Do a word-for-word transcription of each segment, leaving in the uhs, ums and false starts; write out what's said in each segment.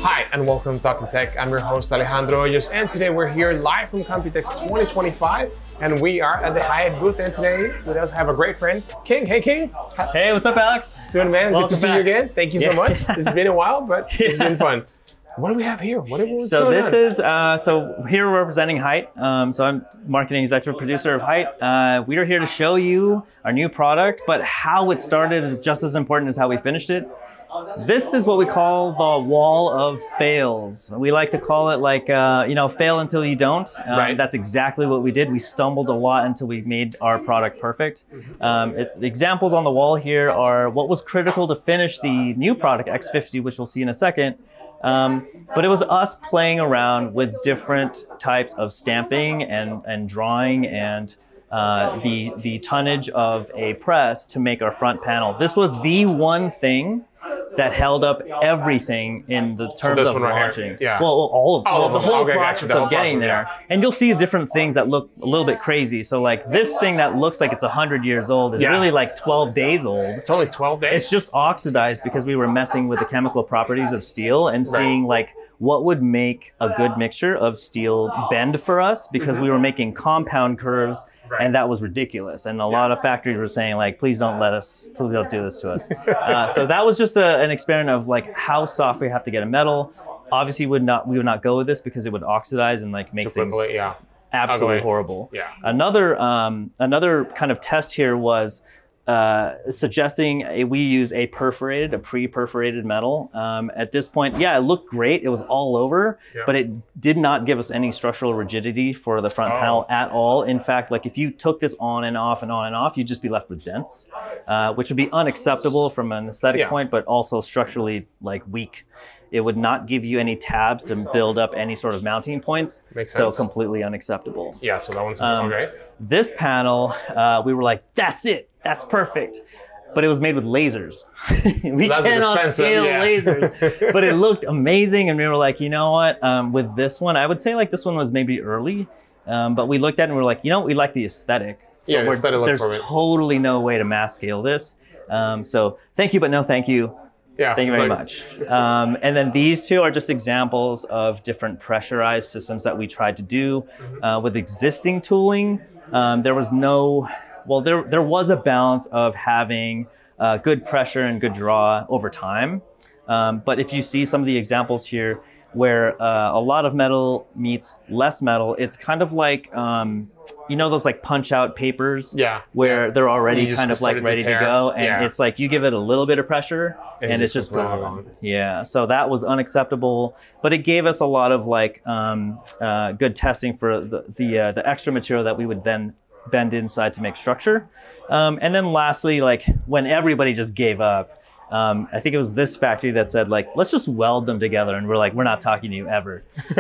Hi, and welcome to Talking Tech. I'm your host, Alejandro Hoyos, and today we're here live from Computex twenty twenty-five, and we are at the Hyte booth, and today with us have a great friend, King. Hey, King. Hey, what's up, Alex? Doing, man? Welcome Good to see back. you again. Thank you yeah. so much. It's been a while, but it's yeah. been fun. What do we have here? What, what's so going this on? is, uh, so here we're representing Hyte. Um, so I'm marketing executive producer of Hyte. Uh, we are here to show you our new product, but how it started is just as important as how we finished it. This is what we call the wall of fails. We like to call it like, uh, you know, fail until you don't. Um, right. That's exactly what we did. We stumbled a lot until we made our product perfect. Um, it, the examples on the wall here are what was critical to finish the new product, X fifty, which we'll see in a second. Um, but it was us playing around with different types of stamping and, and drawing and uh, the, the tonnage of a press to make our front panel. This was the one thing that held up everything in the terms so of right launching. Here. Yeah. Well, all of, oh, all, the whole okay, process the whole of getting process, there. Yeah. And you'll see different things that look a little bit crazy. So like this thing that looks like it's one hundred years old is yeah. really like twelve days old. It's only twelve days? It's just oxidized because we were messing with the chemical properties of steel and seeing right. like what would make a good mixture of steel bend for us, because mm-hmm. we were making compound curves. Right. And that was ridiculous. And a yeah. lot of factories were saying like, please don't let us, please don't do this to us. uh, so that was just a, an experiment of like how soft we have to get a metal. Obviously would not, we would not go with this because it would oxidize and like make things it, yeah. absolutely horrible. Yeah. Another, um, another kind of test here was uh, suggesting a, we use a perforated, a pre-perforated metal. Um, at this point, yeah, it looked great. It was all over, yeah. but it did not give us any structural rigidity for the front oh. panel at all. In fact, like if you took this on and off and on and off, you'd just be left with dents, uh, which would be unacceptable from an aesthetic yeah. point, but also structurally like weak. It would not give you any tabs to build up any sort of mounting points. Makes so sense. completely unacceptable. Yeah, so that one's um, okay. This panel, uh, we were like, that's it. That's perfect. But it was made with lasers. we so cannot scale yeah. lasers. But it looked amazing. And we were like, you know what? Um, with this one, I would say like this one was maybe early. Um, but we looked at it and we were like, you know, we like the aesthetic. Yeah, the aesthetic look there's for it. totally no way to mass scale this. Um, so thank you, but no thank you. Yeah, Thank you very like... much. Um, and then these two are just examples of different pressurized systems that we tried to do uh, with existing tooling. Um, there was no, well, there, there was a balance of having uh, good pressure and good draw over time. Um, but if you see some of the examples here where uh, a lot of metal meets less metal, it's kind of like, um, you know, those like punch out papers yeah. where yeah. they're already kind of like ready to, to go. And yeah. it's like you give it a little bit of pressure and, and it's just gone. Yeah, so that was unacceptable. But it gave us a lot of like um, uh, good testing for the, the, uh, the extra material that we would then bend inside to make structure. Um, and then lastly, like when everybody just gave up, Um, I think it was this factory that said like, let's just weld them together. And we're like, we're not talking to you ever.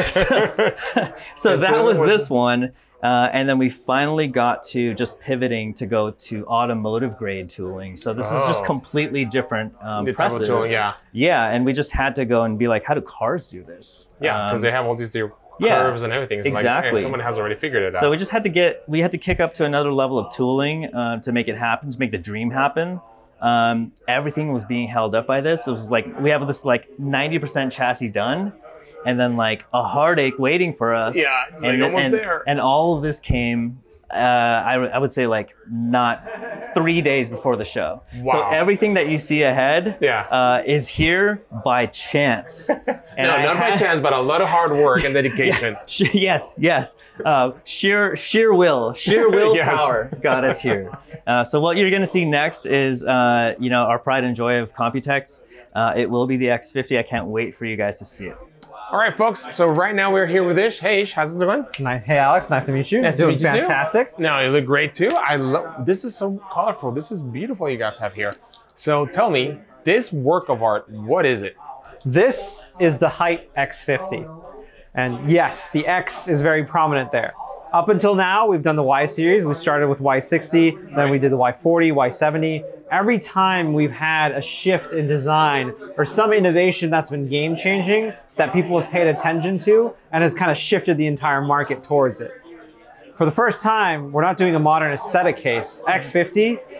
so so that was this one. Uh, and then we finally got to just pivoting to go to automotive grade tooling. So this oh. is just completely different um, presses. Tooling, yeah. Yeah, and we just had to go and be like, how do cars do this? Yeah, because um, they have all these curves yeah, and everything. It's exactly. Like, hey, someone has already figured it out. So we just had to get, we had to kick up to another level of tooling uh, to make it happen, to make the dream happen. Um, everything was being held up by this. It was like, we have this like ninety percent chassis done and then like a heartache waiting for us. Yeah, it's and, like almost and, there. And all of this came, uh, I, I would say like not three days before the show. Wow. So everything that you see ahead yeah. uh, is here by chance. And no, I not had, by chance, but a lot of hard work and dedication. yeah, yes, yes. Uh, sheer, sheer will, sheer willpower yes. got us here. Uh, so what you're going to see next is, uh, you know, our pride and joy of Computex. Uh, it will be the X fifty. I can't wait for you guys to see it. All right, folks. So right now we're here with Ish. Hey, Ish, how's it going? Hey, Alex. Nice to meet you. Nice Doing to meet you fantastic. Too. No, you look great too. I love. This is so colorful. This is beautiful. You guys have here. So tell me, this work of art, what is it? This is the Hyte X fifty, and yes, the X is very prominent there. Up until now, we've done the Y series. We started with Y sixty, then we did the Y forty, Y seventy. Every time we've had a shift in design or some innovation that's been game-changing that people have paid attention to and has kind of shifted the entire market towards it. For the first time, we're not doing a modern aesthetic case. X fifty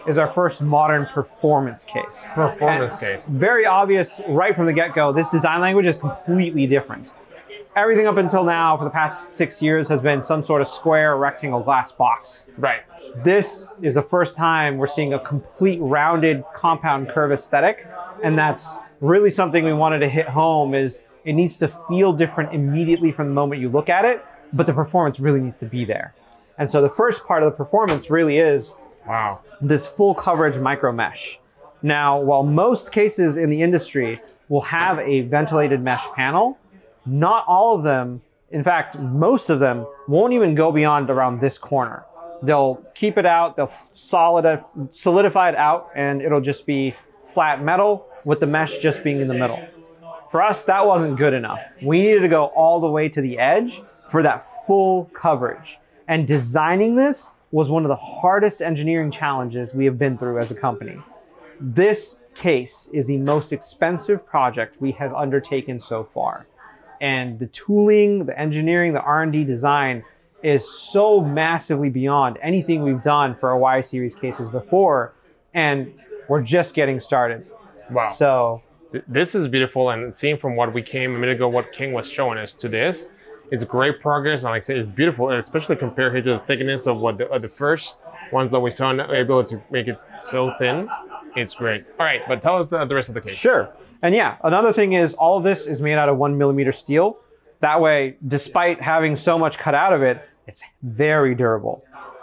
is our first modern performance case. Performance case. Very obvious right from the get-go, this design language is completely different. Everything up until now for the past six years has been some sort of square rectangle glass box. Right. This is the first time we're seeing a complete rounded compound curve aesthetic. And that's really something we wanted to hit home is it needs to feel different immediately from the moment you look at it, but the performance really needs to be there. And so the first part of the performance really is wow. this full coverage micro mesh. Now, while most cases in the industry will have a ventilated mesh panel, not all of them, in fact, most of them won't even go beyond around this corner. They'll keep it out, they'll solid, solidify it out, and it'll just be flat metal with the mesh just being in the middle. For us, that wasn't good enough. We needed to go all the way to the edge for that full coverage. And designing this was one of the hardest engineering challenges we have been through as a company. This case is the most expensive project we have undertaken so far. And the tooling, the engineering, the R and D design is so massively beyond anything we've done for our Y series cases before. And we're just getting started. Wow. So this is beautiful, and seeing from what we came a minute ago, what King was showing us to this, it's great progress. And like I said, it's beautiful, especially compared here to the thickness of what the, uh, the first ones that we saw, and able to make it so thin. It's great. All right, but tell us the, the rest of the case. Sure. And yeah, another thing is all of this is made out of one millimeter steel. That way, despite having so much cut out of it, it's very durable.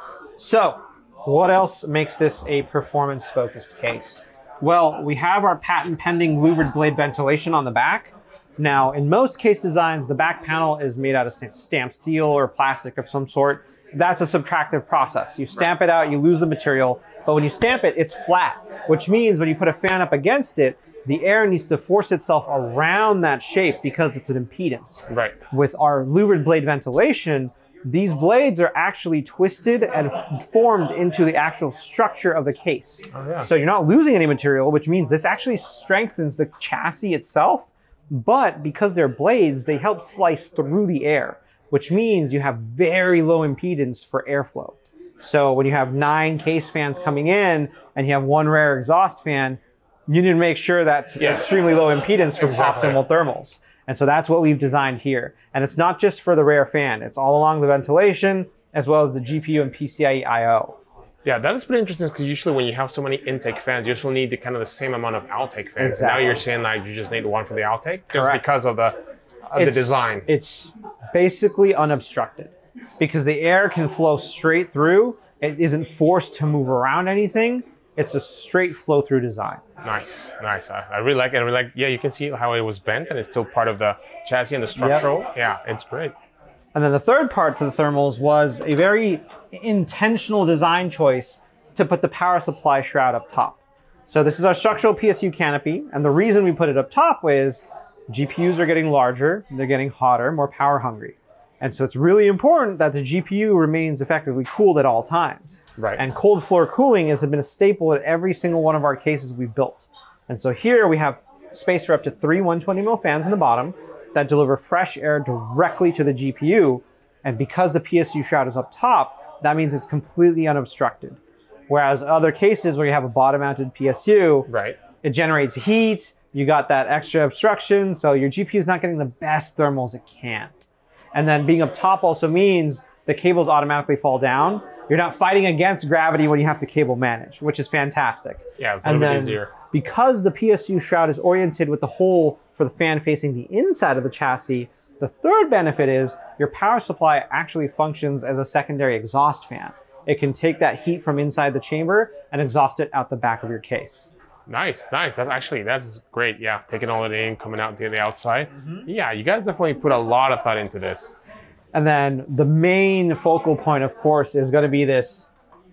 So what else makes this a performance focused case? Well, we have our patent pending louvered blade ventilation on the back. Now, in most case designs, the back panel is made out of stamped steel or plastic of some sort. That's a subtractive process. You stamp it out, you lose the material, but when you stamp it, it's flat, which means when you put a fan up against it, the air needs to force itself around that shape because it's an impedance. Right. With our louvered blade ventilation, these blades are actually twisted and formed into the actual structure of the case. Oh, yeah. So you're not losing any material, which means this actually strengthens the chassis itself. But because they're blades, they help slice through the air, which means you have very low impedance for airflow. So when you have nine case fans coming in and you have one rear exhaust fan, you need to make sure that's yeah. extremely low impedance for exactly. optimal thermals. And so that's what we've designed here. And it's not just for the rear fan, it's all along the ventilation, as well as the G P U and P C I E I O. Yeah, that is pretty interesting because usually when you have so many intake fans, you usually need the kind of the same amount of outtake fans. Exactly. Now you're saying like you just need one for the outtake, Correct. just because of the of the It's, design. it's basically unobstructed because the air can flow straight through. It isn't forced to move around anything. It's a straight flow through design. Nice, nice. I, I really like it. I really like, yeah, you can see how it was bent and it's still part of the chassis and the structural. Yep. Yeah, it's great. And then the third part to the thermals was a very intentional design choice to put the power supply shroud up top. So this is our structural P S U canopy. And the reason we put it up top is G P Us are getting larger, they're getting hotter, more power hungry. And so it's really important that the G P U remains effectively cooled at all times. Right. And cold floor cooling has been a staple at every single one of our cases we've built. And so here we have space for up to three one twenty mil fans in the bottom that deliver fresh air directly to the G P U. And because the P S U shroud is up top, that means it's completely unobstructed. Whereas other cases where you have a bottom-mounted P S U, right. it generates heat, you got that extra obstruction, so your G P U is not getting the best thermals it can. And then being up top also means the cables automatically fall down. You're not fighting against gravity when you have to cable manage, which is fantastic. Yeah, it's a little and bit easier. Because the P S U shroud is oriented with the hole for the fan facing the inside of the chassis, the third benefit is your power supply actually functions as a secondary exhaust fan. It can take that heat from inside the chamber and exhaust it out the back of your case. Nice, nice. That's actually, that's great. Yeah, taking all it in, coming out to the outside. Mm-hmm. Yeah, you guys definitely put a lot of thought into this. And then the main focal point, of course, is going to be this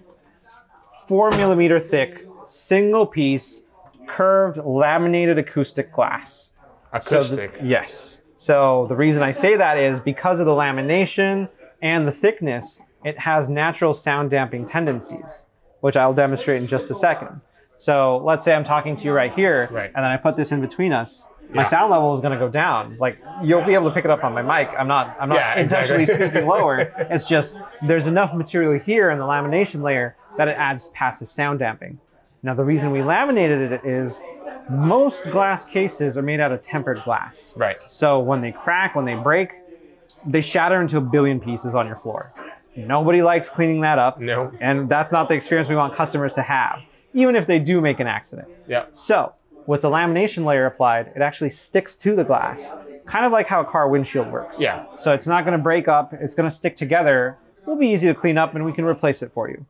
four millimeter thick, single piece, curved, laminated acoustic glass. Acoustic? So the, yes. So the reason I say that is because of the lamination and the thickness, it has natural sound damping tendencies, which I'll demonstrate in just a second. So let's say I'm talking to you right here, right. and then I put this in between us. My yeah. sound level is going to go down. Like you'll be able to pick it up on my mic. I'm not. I'm not yeah, intentionally exactly. speaking lower. It's just there's enough material here in the lamination layer that it adds passive sound damping. Now, the reason we laminated it is most glass cases are made out of tempered glass. Right. So when they crack, when they break, they shatter into a billion pieces on your floor. Nobody likes cleaning that up. No. And that's not the experience we want customers to have, even if they do make an accident. Yeah. So with the lamination layer applied, it actually sticks to the glass, kind of like how a car windshield works. Yeah. So it's not going to break up. It's going to stick together. It'll be easy to clean up, and we can replace it for you.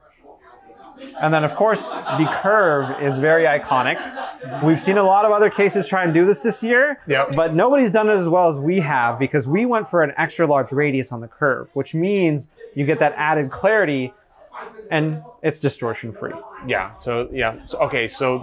And then, of course, the curve is very iconic. We've seen a lot of other cases try and do this this year, yep. but nobody's done it as well as we have, because we went for an extra large radius on the curve, which means you get that added clarity and it's distortion free. Yeah, so yeah, so, okay, so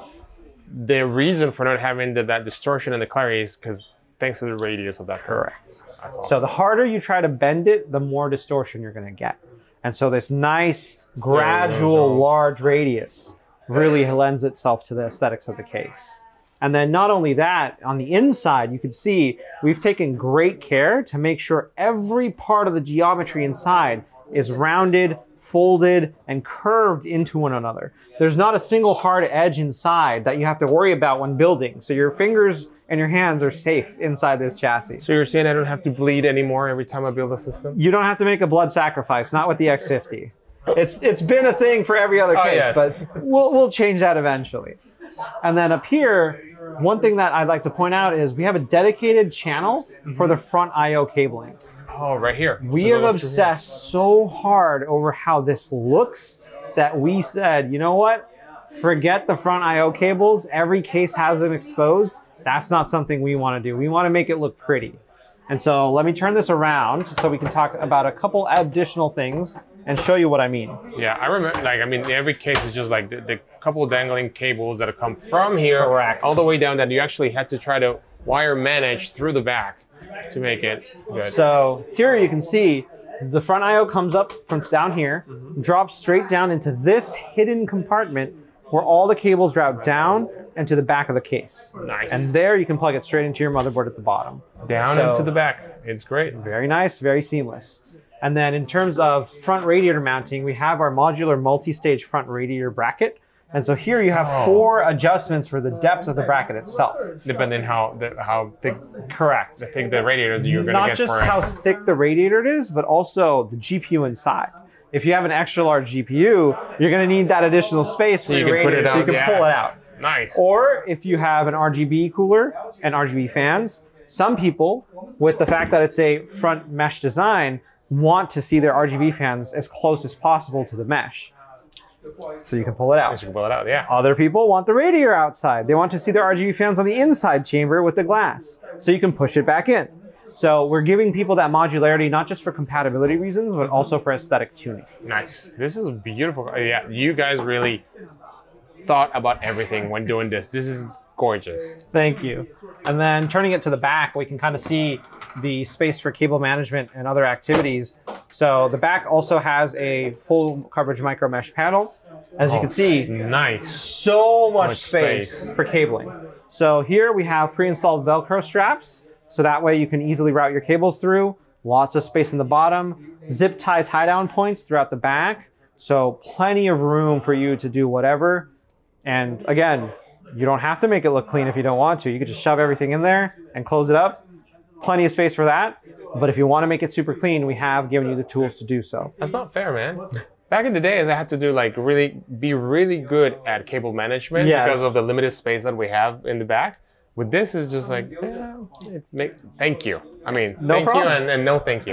the reason for not having the, that distortion and the clarity is because thanks to the radius of that curve. Correct. That's awesome. So the harder you try to bend it, the more distortion you're going to get. And so this nice, gradual, yeah, large radius really lends itself to the aesthetics of the case. And then not only that, on the inside, you can see we've taken great care to make sure every part of the geometry inside is rounded, folded, and curved into one another. There's not a single hard edge inside that you have to worry about when building. So your fingers and your hands are safe inside this chassis. So you're saying I don't have to bleed anymore every time I build a system? You don't have to make a blood sacrifice, not with the X fifty. It's it's been a thing for every other Oh, case, yes. but we'll we'll change that eventually. And then up here, one thing that I'd like to point out is we have a dedicated channel for the front I O cabling. Oh, right here. We So have those two obsessed so hard over how this looks that we said, you know what? Forget the front I O cables. Every case has them exposed. That's not something we want to do. We want to make it look pretty. And so let me turn this around so we can talk about a couple additional things and show you what I mean. Yeah, I remember, like, I mean, every case is just like the, the couple dangling cables that come from here Correct. all the way down that you actually had to try to wire manage through the back to make it good. So here you can see the front I O comes up from down here, Mm-hmm. drops straight down into this hidden compartment where all the cables route down and to the back of the case. Nice. And there you can plug it straight into your motherboard at the bottom. Down So- into the back. It's great. Very nice, very seamless. And then in terms of front radiator mounting, we have our modular multi-stage front radiator bracket. And so here you have Oh. four adjustments for the depth of the bracket itself. Depending how the, how thick, Correct. the thick the radiator you're going to Not get just for how it. thick the radiator it is, but also the G P U inside. If you have an extra large G P U, you're going to need that additional space for So you your can put radiator it so you out. can yes. pull it out. Nice. Or if you have an R G B cooler and R G B fans, some people, with the fact that it's a front mesh design, want to see their R G B fans as close as possible to the mesh. So you can pull it You out. can pull it out, yeah. Other people want the radiator outside. They want to see their R G B fans on the inside chamber with the glass. So you can push it back in. So we're giving people that modularity, not just for compatibility reasons, but also for aesthetic tuning. Nice. This is beautiful. Yeah, you guys really thought about everything when doing this. This is gorgeous. Thank you. And then turning it to the back, we can kind of see the space for cable management and other activities. So the back also has a full coverage micro mesh panel. As you Oh, can see, nice. so much, Much space, space. for cabling. So here we have pre-installed Velcro straps. So that way you can easily route your cables through. Lots of space in the bottom. Zip tie tie down points throughout the back. So plenty of room for you to do whatever. And again, you don't have to make it look clean if you don't want to. You could just shove everything in there and close it up. Plenty of space for that. But if you want to make it super clean, we have given you the tools to do so. That's not fair, man. Back in the days, I had to do like really, be really good at cable management Yes. because of the limited space that we have in the back. With this, is just like, yeah, it's make. Thank you. I mean, No thank problem. you and, and no thank you.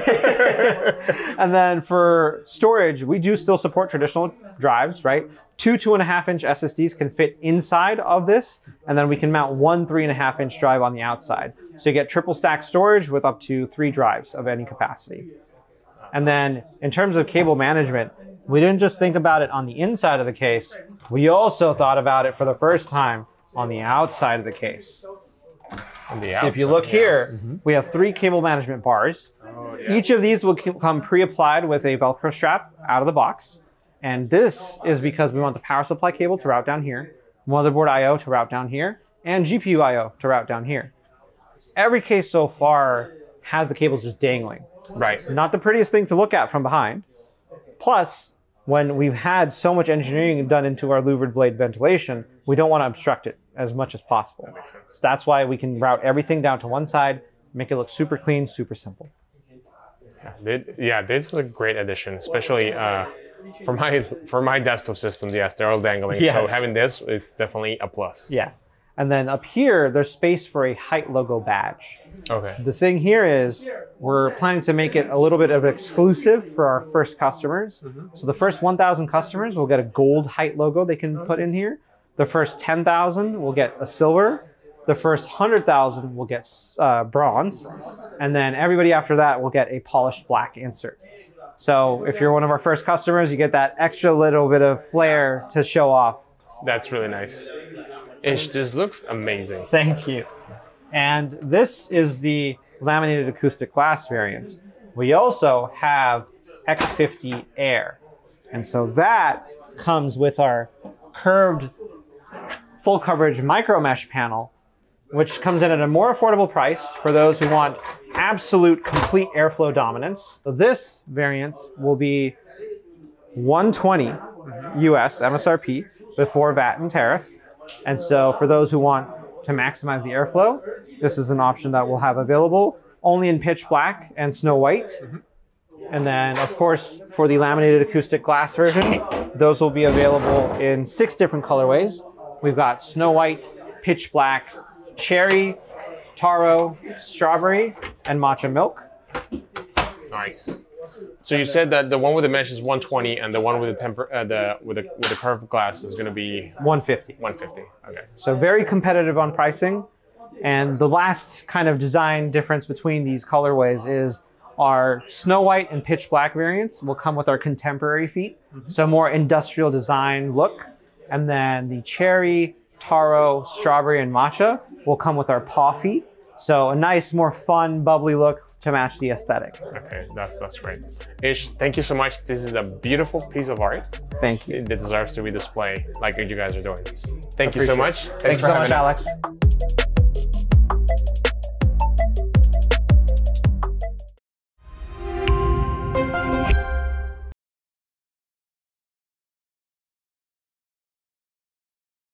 And then for storage, we do still support traditional drives, right? Two two and a half inch S S Ds can fit inside of this, and then we can mount one three and a half inch drive on the outside. So you get triple stack storage with up to three drives of any capacity. And then in terms of cable management, we didn't just think about it on the inside of the case, we also thought about it for the first time on the outside of the case. On the So if you outside, look yeah. here, we have three cable management bars. Oh, yeah. Each of these will come pre-applied with a Velcro strap out of the box. And this is because we want the power supply cable to route down here, motherboard I O to route down here, and G P U I O to route down here. Every case so far has the cables just dangling. Right. Not the prettiest thing to look at from behind. Plus, when we've had so much engineering done into our louvered blade ventilation, we don't want to obstruct it as much as possible. That makes sense. So that's why we can route everything down to one side, make it look super clean, super simple. Yeah, yeah, this is a great addition, especially uh, for my for my desktop systems. Yes, they're all dangling. Yes. So having this is definitely a plus. Yeah. And then up here, there's space for a Hyte logo badge. Okay. The thing here is we're planning to make it a little bit of exclusive for our first customers. Mm-hmm. So the first one thousand customers will get a gold Hyte logo they can put in here. The first ten thousand will get a silver. The first one hundred thousand will get uh, bronze. And then everybody after that will get a polished black insert. So if you're one of our first customers, you get that extra little bit of flair to show off. That's really nice. Ish, this looks amazing. Thank you. And this is the laminated acoustic glass variant. We also have X fifty Air. And so that comes with our curved full coverage micro mesh panel, which comes in at a more affordable price for those who want absolute complete airflow dominance. So this variant will be one twenty U S M S R P before V A T and tariff. And so for those who want to maximize the airflow, this is an option that we'll have available only in pitch black and snow white. Mm-hmm. And then of course, for the laminated acoustic glass version, those will be available in six different colorways. We've got snow white, pitch black, cherry, taro, strawberry, and matcha milk. Nice. So you said that the one with the mesh is one twenty, and the one with the temper, uh, the with the with the curved glass is going to be one fifty. one fifty. Okay. So very competitive on pricing. And the last kind of design difference between these colorways is our snow white and pitch black variants will come with our contemporary feet, mm-hmm. so more industrial design look. And then the cherry, taro, strawberry, and matcha will come with our paw feet. So a nice, more fun, bubbly look to match the aesthetic. Okay, that's that's great. Ish, thank you so much. This is a beautiful piece of art. Thank you. It deserves to be displayed like you guys are doing. Thank you so much. Thanks Thank you so much, us. Alex.